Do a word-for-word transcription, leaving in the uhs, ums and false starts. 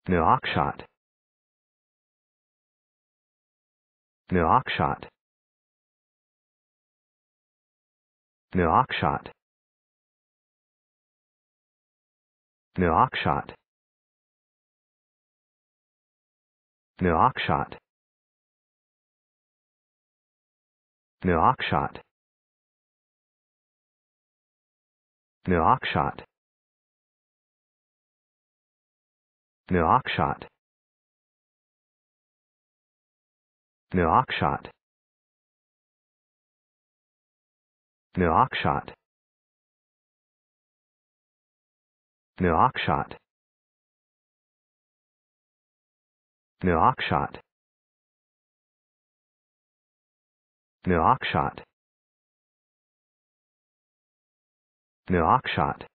Nouakchott. Nouakchott. Nouakchott. Nouakchott. Nouakchott. Nouakchott. Nouakchott. Nouakchott. Nouakchott. Nouakchott. Nouakchott. Nouakchott. Nouakchott. Nouakchott.